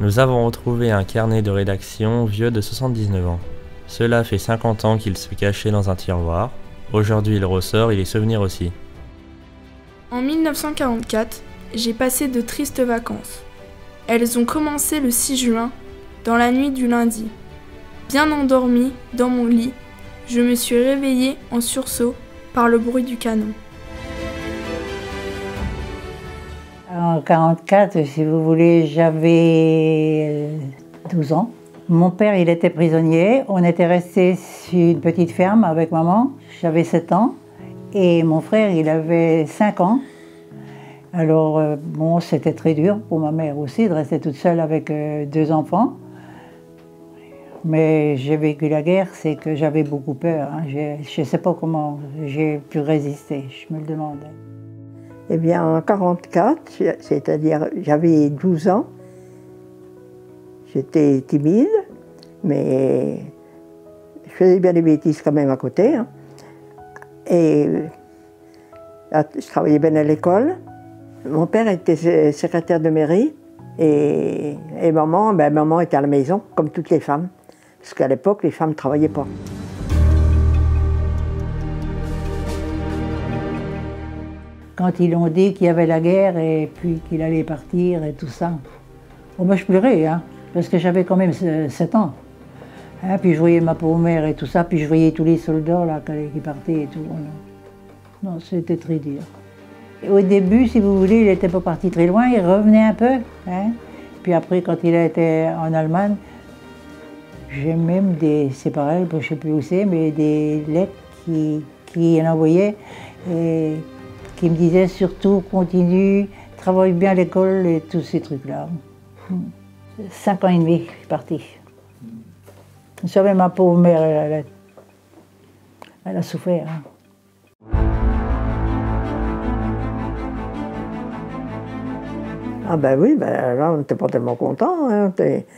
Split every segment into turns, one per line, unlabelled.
Nous avons retrouvé un carnet de rédaction vieux de 79 ans. Cela fait 50 ans qu'il se cachait dans un tiroir. Aujourd'hui il ressort et les souvenirs aussi.
En 1944, j'ai passé de tristes vacances. Elles ont commencé le 6 juin, dans la nuit du lundi. Bien endormi dans mon lit, je me suis réveillée en sursaut par le bruit du canon.
En 1944, si vous voulez, j'avais 12 ans. Mon père, il était prisonnier. On était restés sur une petite ferme avec maman. J'avais 7 ans. Et mon frère, il avait 5 ans. Alors, bon, c'était très dur pour ma mère aussi de rester toute seule avec 2 enfants. Mais j'ai vécu la guerre, c'est que j'avais beaucoup peur. Hein. Je ne sais pas comment j'ai pu résister, je me le demandais.
Eh bien, en 1944, c'est-à-dire j'avais 12 ans, j'étais timide, mais je faisais bien des bêtises quand même à côté. Hein. Et je travaillais bien à l'école. Mon père était secrétaire de mairie et maman, maman était à la maison, comme toutes les femmes. Parce qu'à l'époque, les femmes ne travaillaient pas.
Quand ils ont dit qu'il y avait la guerre et puis qu'il allait partir et tout ça, oh ben je pleurais, hein, parce que j'avais quand même 7 ans. Hein, puis je voyais ma pauvre mère et tout ça, puis je voyais tous les soldats là, qui partaient et tout. Non, c'était très dur. Et au début, si vous voulez, il n'était pas parti très loin, il revenait un peu. Hein. Puis après, quand il a été en Allemagne, j'ai même c'est pareil, je ne sais plus où c'est, mais des lettres qui envoyait et qui me disaient surtout continue, travaille bien à l'école et tous ces trucs-là. 5 ans et demi, je suis partie. Vous savez, ma pauvre mère, elle a souffert. Hein.
Ah ben oui, là on n'était pas tellement contents. Hein.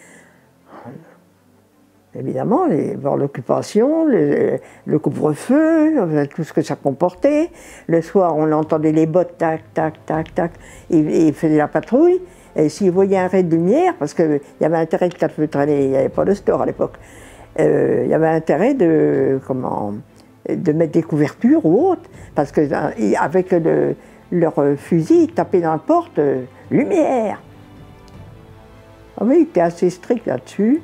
Évidemment, voir l'occupation, le couvre-feu, tout ce que ça comportait. Le soir, on entendait les bottes, tac, tac, tac, tac, et ils faisaient la patrouille. Et s'ils voyaient un raid de lumière, parce qu'il y avait intérêt de 4 feux traînés, il n'y avait pas de store à l'époque, il y avait intérêt de mettre des couvertures ou autres, parce qu'avec leur fusil, ils tapaient dans la porte, lumière. Ah oui, ils étaient assez stricts là-dessus.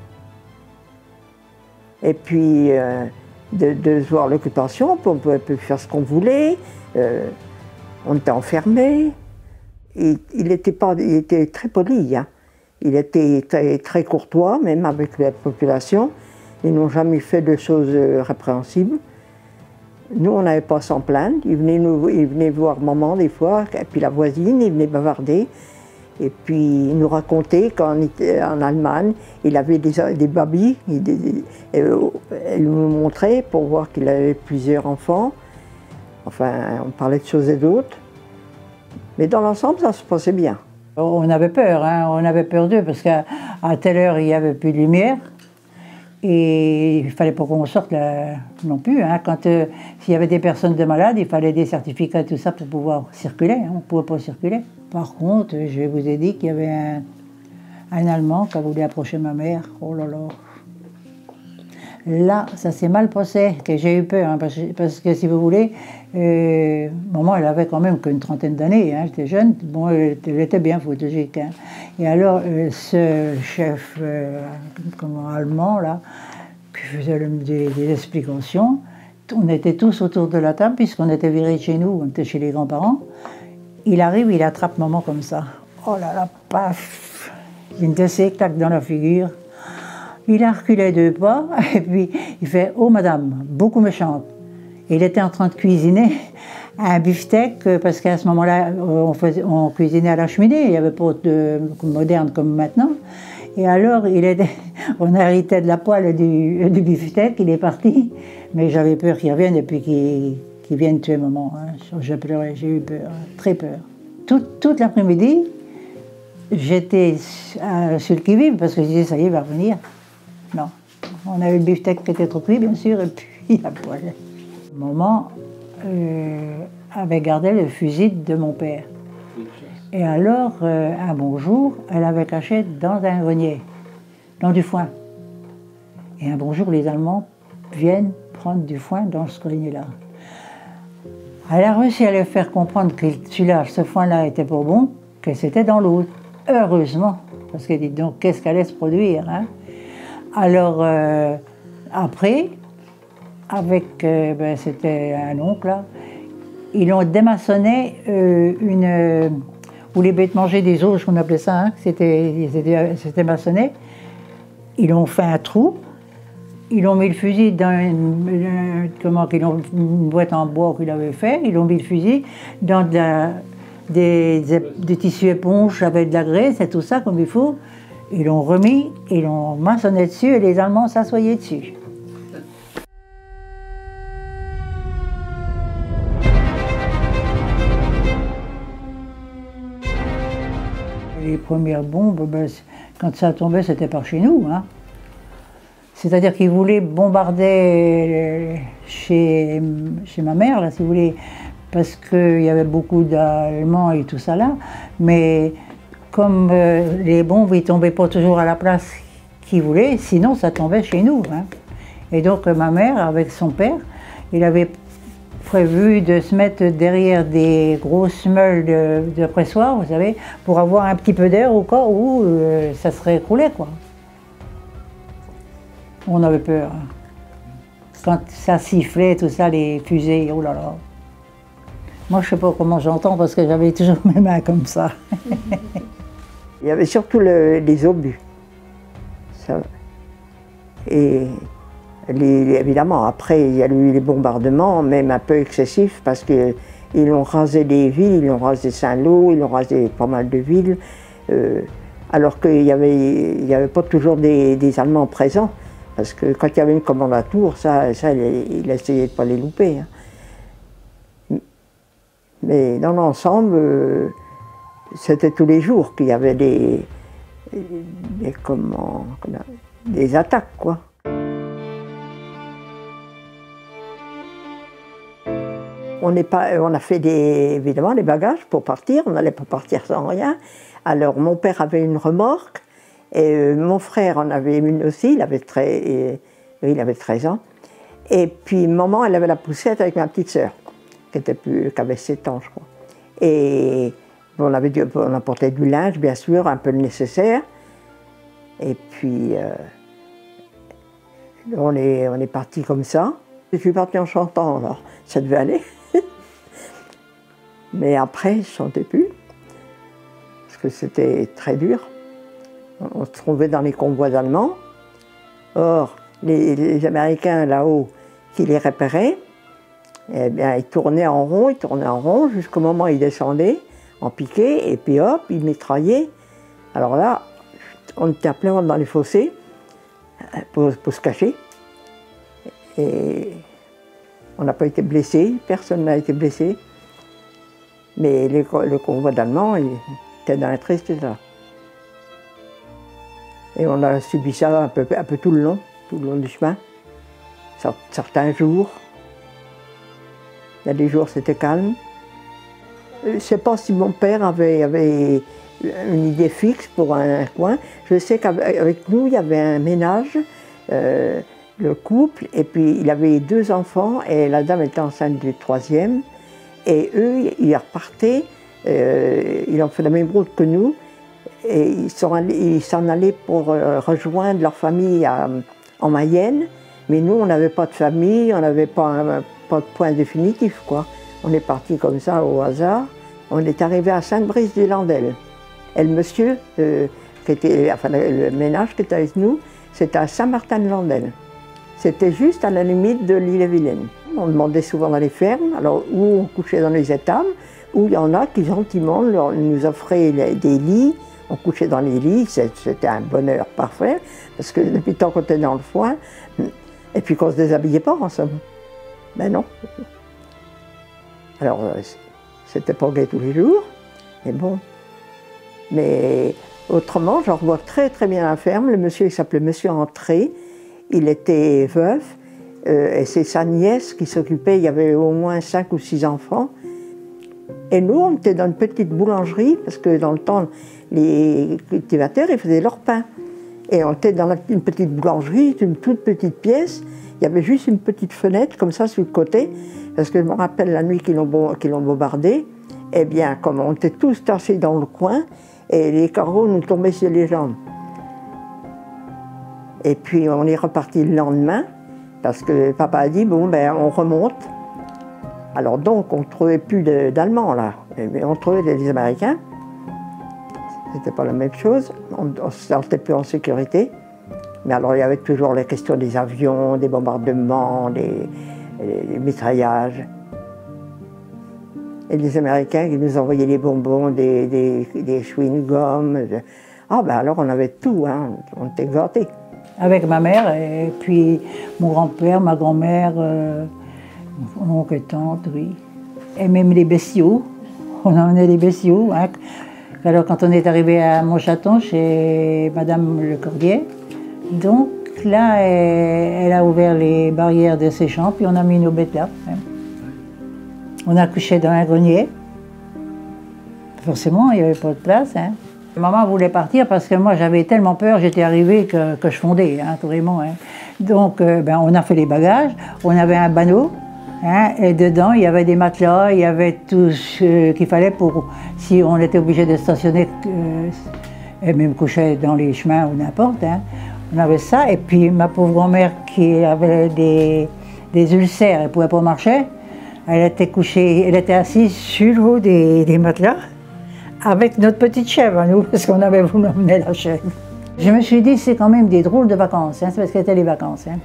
Et puis, de voir l'occupation, on pouvait faire ce qu'on voulait, on était enfermés. Il était très poli, hein. Il était très courtois, même avec la population. Ils n'ont jamais fait de choses répréhensibles. Nous, on n'avait pas à s'en plaindre. Ils venaient voir maman des fois, et puis la voisine, ils venaient bavarder. Et puis il nous racontait quand on était en Allemagne, il avait des babys, elle nous montrait pour voir qu'il avait plusieurs enfants. Enfin, on parlait de choses et d'autres. Mais dans l'ensemble, ça se passait bien.
On avait peur, hein, on avait peur d'eux, parce qu'à telle heure, il n'y avait plus de lumière. Et il ne fallait pas qu'on sorte là, non plus. Hein. S'il y avait des personnes de malades, il fallait des certificats et tout ça pour pouvoir circuler. Hein. On ne pouvait pas circuler. Par contre, je vous ai dit qu'il y avait un Allemand qui a voulu approcher ma mère. Oh là là. Là, ça s'est mal passé, que j'ai eu peur. Hein, parce que si vous voulez, maman, elle avait quand même qu'une trentaine d'années. Hein, j'étais jeune. Bon, elle était bien photogénique. Hein. Et alors, ce chef allemand, là, qui faisait des explications, on était tous autour de la table, puisqu'on était virés de chez nous, on était chez les grands-parents. Il arrive, il attrape maman comme ça. Oh là là, paf! Une de ces claques dans la figure. Il a reculé 2 pas, et puis il fait « Oh madame, beaucoup méchante ». Il était en train de cuisiner un beefsteak, parce qu'à ce moment-là, on cuisinait à la cheminée, il n'y avait pas de moderne comme maintenant. Et alors, on héritait de la poêle du beefsteak, il est parti, mais j'avais peur qu'il revienne et puis qu'il vienne tuer maman. Hein. J'ai pleuré, j'ai eu peur, très peur. Toute l'après-midi, j'étais sur le qui-vive, parce que je disais, ça y est, il va revenir. Non. On avait le beefsteak qui était trop cuit, bien sûr, et puis la poêle. Maman avait gardé le fusil de mon père. Et alors, un bon jour, elle avait caché dans un grenier, dans du foin. Et un bon jour, les Allemands viennent prendre du foin dans ce grenier-là. Elle a réussi à leur faire comprendre que celui-là, ce foin-là était pas bon, que c'était dans l'autre. Heureusement, parce que dites donc, qu'est-ce qu'elle allait se produire, hein? Alors, après, avec, c'était un oncle, là, ils ont démaçonné où les bêtes mangeaient des auges, qu'on appelait ça, hein, c'était maçonné. Ils ont fait un trou, ils ont mis le fusil dans une boîte en bois qu'il avait fait, ils ont mis le fusil dans des tissus éponges avec de la graisse et tout ça comme il faut. Ils l'ont remis, ils l'ont maçonné dessus et les Allemands s'assoyaient dessus. Les premières bombes, quand ça tombait, c'était par chez nous, hein. C'est-à-dire qu'ils voulaient bombarder chez ma mère, là, si vous voulez, parce qu'il y avait beaucoup d'Allemands et tout ça là, mais comme les bombes ne tombaient pas toujours à la place qu'ils voulaient, sinon ça tombait chez nous, hein. Et donc ma mère, avec son père, il avait prévu de se mettre derrière des grosses meules de pressoir, vous savez, pour avoir un petit peu d'air au cas où ça serait écroulé, quoi. On avait peur. Quand ça sifflait, tout ça, les fusées, oh là là. Moi, je ne sais pas comment j'entends parce que j'avais toujours mes mains comme ça.
Il y avait surtout les obus. Ça. Et évidemment, après, il y a eu les bombardements, même un peu excessifs, parce qu'ils ont rasé des villes, ils ont rasé Saint-Lô, ils ont rasé pas mal de villes, alors qu'il n'y avait pas toujours des Allemands présents. Parce que quand il y avait une commandature, ça il essayait de ne pas les louper, hein. Mais dans l'ensemble, c'était tous les jours qu'il y avait des attaques, quoi. On a fait évidemment des bagages pour partir, on n'allait pas partir sans rien. Alors mon père avait une remorque. Et mon frère en avait une aussi, il avait 13 ans. Et puis maman, elle avait la poussette avec ma petite sœur, qui avait 7 ans, je crois. Et on apportait du linge, bien sûr, un peu le nécessaire. Et puis on est parti comme ça. Je suis partie en chantant, alors ça devait aller. Mais après, je ne chantais plus, parce que c'était très dur. On se trouvait dans les convois allemands. Or, les Américains là-haut qui les repéraient, eh bien, ils tournaient en rond, jusqu'au moment où ils descendaient en piqué, et puis hop, ils mitraillaient. Alors là, on était à plein dans les fossés pour se cacher. Et on n'a pas été blessés, personne n'a été blessé. Mais le convoi d'Allemands était dans un triste état. Et on a subi ça un peu tout le long du chemin. Certains jours, il y a des jours c'était calme. Je ne sais pas si mon père avait une idée fixe pour un coin. Je sais qu'avec nous, il y avait un ménage, le couple, et puis il avait 2 enfants, et la dame était enceinte du 3e. Et eux, ils repartaient, ils ont fait la même route que nous. Et ils s'en allaient pour rejoindre leur famille en Mayenne. Mais nous, on n'avait pas de famille, on n'avait pas de point définitif, quoi. On est parti comme ça, au hasard. On est arrivé à Sainte-Brice-du-Landel. Et le monsieur, le ménage qui était avec nous, c'était à Saint-Martin-de-Landel. C'était juste à la limite de l'Ille-et-Vilaine. On demandait souvent dans les fermes, alors où on couchait dans les étables, où il y en a qui gentiment nous offraient des lits. On couchait dans les lits, c'était un bonheur parfait, parce que depuis le temps qu'on était dans le foin, et puis qu'on ne se déshabillait pas en somme. Ben non. Alors, c'était pas gai tous les jours, mais bon. Mais autrement, je revois très très bien la ferme. Le monsieur, il s'appelait Monsieur Entré, il était veuf, et c'est sa nièce qui s'occupait, il y avait au moins 5 ou 6 enfants. Et nous, on était dans une petite boulangerie, parce que dans le temps, les cultivateurs, ils faisaient leur pain. Et on était dans une petite boulangerie, une toute petite pièce. Il y avait juste une petite fenêtre, comme ça, sur le côté. Parce que je me rappelle la nuit qu'ils l'ont bombardé. Eh bien, comme on était tous tassés dans le coin, et les carreaux nous tombaient sur les jambes. Et puis, on est reparti le lendemain, parce que papa a dit, bon, ben, on remonte. Alors donc, on ne trouvait plus d'Allemands, là. Mais on trouvait des Américains. C'était pas la même chose. On ne se sentait plus en sécurité. Mais alors, il y avait toujours les questions des avions, des bombardements, des mitraillages. Et les Américains qui nous envoyaient des bonbons, des chewing-gums. Ah ben alors, on avait tout, hein. On était gâtés.
Avec ma mère, et puis mon grand-père, ma grand-mère, mon oncle et tante, oui. Et même les bestiaux. On emmenait des bestiaux. Hein. Alors quand on est arrivé à Montchaton, chez Madame Le Cordier, donc là, elle a ouvert les barrières de ses champs, puis on a mis nos bêtes là. Hein. On a couché dans un grenier. Forcément, il n'y avait pas de place. Hein. Maman voulait partir parce que moi j'avais tellement peur, j'étais arrivée que je fondais, hein, vraiment. Hein. Donc on a fait les bagages, on avait un banneau, hein, et dedans il y avait des matelas, il y avait tout ce qu'il fallait pour, si on était obligé de stationner, et même coucher dans les chemins ou n'importe, hein, on avait ça. Et puis ma pauvre grand-mère qui avait des ulcères, elle ne pouvait pas marcher, elle était couchée, elle était assise sur le haut des matelas, avec notre petite chèvre à nous, parce qu'on avait voulu emmener la chèvre. Je me suis dit, c'est quand même des drôles de vacances, hein, c'est parce que c'était les vacances. Hein.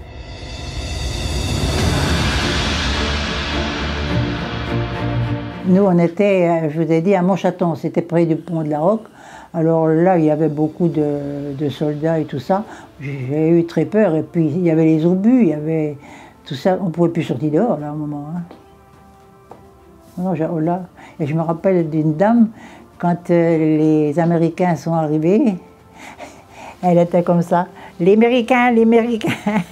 Nous, on était, je vous ai dit, à Montchaton, c'était près du pont de la Roque. Alors là, il y avait beaucoup de soldats et tout ça. J'ai eu très peur, et puis il y avait les obus, il y avait tout ça. On ne pouvait plus sortir dehors, là, à un moment. Hein. Non, oh là. Et je me rappelle d'une dame, quand les Américains sont arrivés, elle était comme ça. Les Américains, les Américains.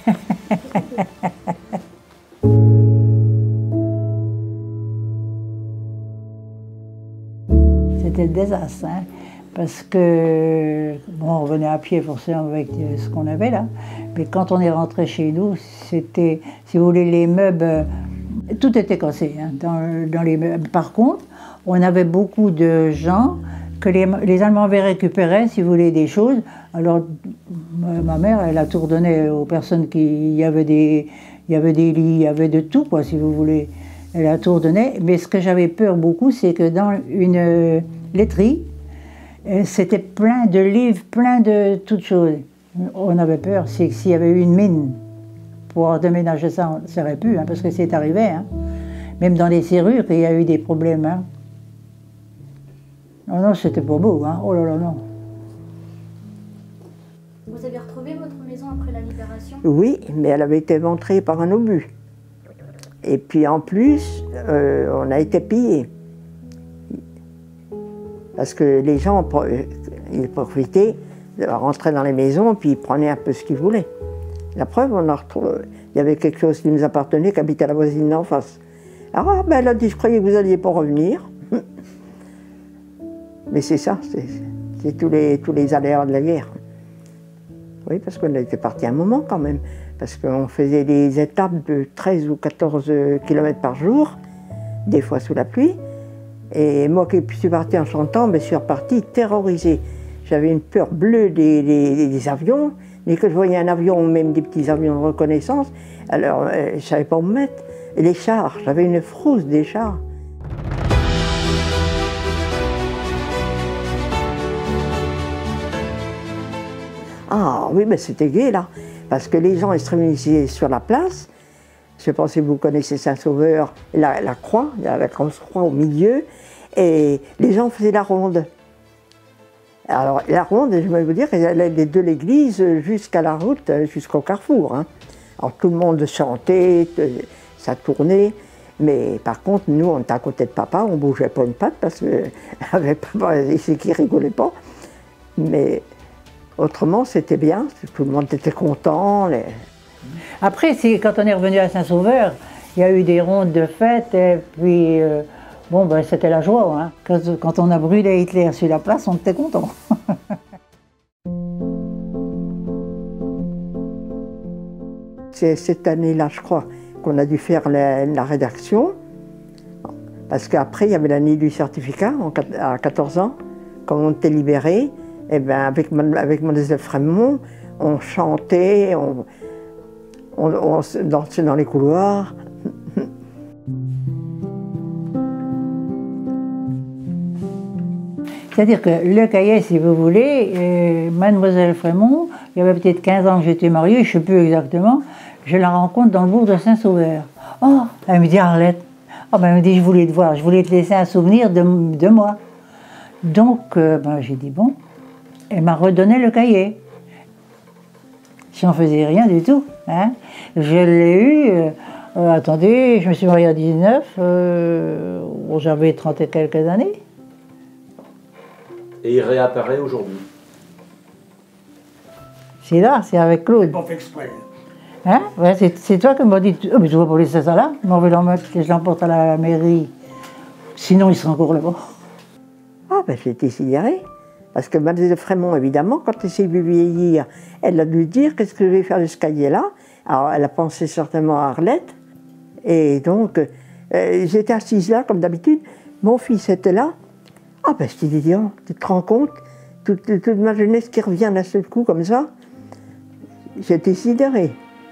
C'était le désastre, hein, parce que, bon, on revenait à pied forcément avec ce qu'on avait là, mais quand on est rentré chez nous, c'était, si vous voulez, les meubles, tout était cassé, hein, dans les meubles. Par contre, on avait beaucoup de gens que les Allemands avaient récupéré, si vous voulez, des choses. Alors, ma mère, elle a tout redonné aux personnes il y avait des lits, il y avait de tout, quoi, si vous voulez. Elle a tout redonné. Mais ce que j'avais peur beaucoup, c'est que dans une laiterie, c'était plein de livres, plein de toutes choses. On avait peur, c'est que s'il y avait eu une mine pour déménager ça, on ne saurait plus, hein, parce que c'est arrivé. Hein. Même dans les serrures, il y a eu des problèmes. Hein. Non, non, c'était pas beau, hein. Oh là là, non.
Vous avez retrouvé votre maison après la libération?
Oui, mais elle avait été éventrée par un obus. Et puis en plus, on a été pillés. Parce que les gens, ils profitaient de rentrer dans les maisons, puis ils prenaient un peu ce qu'ils voulaient. La preuve, on a retrouvé, il y avait quelque chose qui nous appartenait, qui habitait à la voisine d'en face. Ah, ben elle a dit, je croyais que vous n'alliez pas revenir. Mais c'est ça, c'est tous les aléas de la guerre. Oui, parce qu'on était parti un moment quand même. Parce qu'on faisait des étapes de 13 ou 14 km par jour, des fois sous la pluie. Et moi qui suis parti en chantant, je suis reparti terrorisé. J'avais une peur bleue des avions. Dès que je voyais un avion, ou même des petits avions de reconnaissance, alors je ne savais pas où me mettre. Et les chars, j'avais une frousse des chars. Ah oui, mais c'était gai là, parce que les gens ils se réunissaient sur la place. Je ne sais pas si vous connaissez Saint-Sauveur, la croix, il y a la grosse croix au milieu, et les gens faisaient la ronde. Alors la ronde, je vais vous dire, elle allait de l'église jusqu'à la route, jusqu'au carrefour. Hein. Alors tout le monde chantait, ça tournait, mais par contre, nous, on était à côté de papa, on ne bougeait pas une patte, parce qu'avec papa, c'est qu'il ne rigolait pas. Mais autrement, c'était bien, tout le monde était content. Après, quand on est revenu à Saint-Sauveur, il y a eu des rondes de fête, et puis
Bon, ben, c'était la joie. Hein. Quand on a brûlé Hitler sur la place, on était content.
C'est cette année-là, je crois, qu'on a dû faire la rédaction. Parce qu'après, il y avait l'année du certificat, à 14 ans. Quand on était libérés, eh ben, avec Mademoiselle Frémont, on chantait, on dansait dans les couloirs.
C'est-à-dire que le cahier, si vous voulez, Mademoiselle Frémont, il y avait peut-être 15 ans que j'étais mariée, je ne sais plus exactement, je la rencontre dans le bourg de Saint-Sauveur. Oh, elle me dit Arlette, oh, ben, elle me dit je voulais te voir, je voulais te laisser un souvenir de moi. Donc, ben, j'ai dit bon, elle m'a redonné le cahier. J'en faisais rien du tout. Hein. Je l'ai eu, attendez, je me suis mariée à 19, j'avais 30 et quelques années.
Et il réapparaît aujourd'hui.
C'est là, c'est avec Claude.
Pas fait exprès.
Hein? Ouais, c'est toi qui m'as dit, oh, mais je ne vais pas laisser ça là, mais on va l'emmettre, que je l'emporte à la mairie. Sinon, il sera encore là-bas.
Ah, ben j'ai été sidérée. Parce que Mademoiselle Frémont, évidemment, quand elle s'est vue vieillir, elle a dû dire qu'est-ce que je vais faire de ce cahier-là. Alors, elle a pensé certainement à Arlette. Et donc, j'étais assise là, comme d'habitude. Mon fils était là. Ah, ben je t'ai dit, oh, tu te rends compte, toute ma jeunesse qui revient d'un seul coup, comme ça. J'étais sidérée.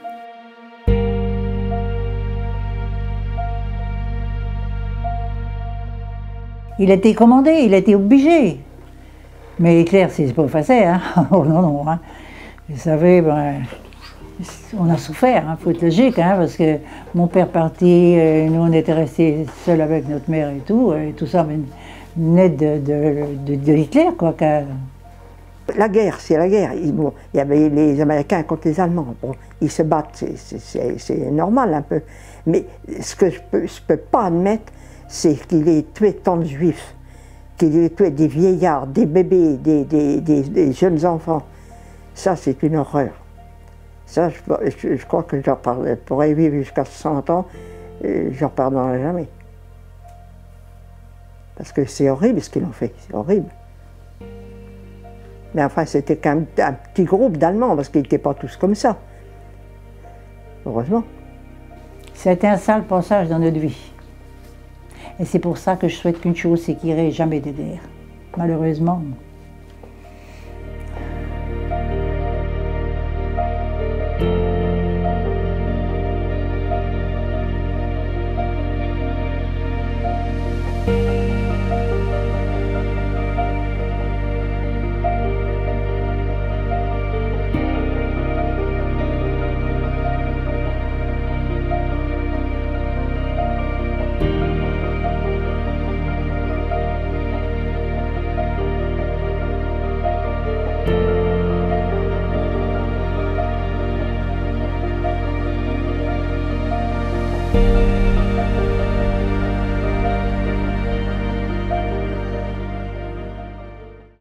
Il a été commandé, il a été obligé. Mais Hitler, c'est pas facile, hein. Oh non, non. Hein. Vous savez, ben, on a souffert, il faut être logique, hein, parce que mon père parti, nous on était restés seuls avec notre mère et tout ça venait de Hitler, quoi.
La guerre, c'est la guerre. Bon, il y avait les Américains contre les Allemands. Bon, ils se battent, c'est normal un peu. Mais ce que je peux pas admettre, c'est qu'il ait tué tant de juifs, qu'il ait tué des vieillards, des bébés, des jeunes enfants. Ça, c'est une horreur. Ça, je crois que j'en pourrais vivre jusqu'à 100 ans, j'en pardonnerai jamais. Parce que c'est horrible ce qu'ils ont fait, c'est horrible. Mais enfin, c'était quand même un petit groupe d'Allemands, parce qu'ils n'étaient pas tous comme ça. Heureusement.
C'était un sale passage dans notre vie. Et c'est pour ça que je souhaite qu'une chose, c'est qu'il n'y ait jamais de guerre. Malheureusement,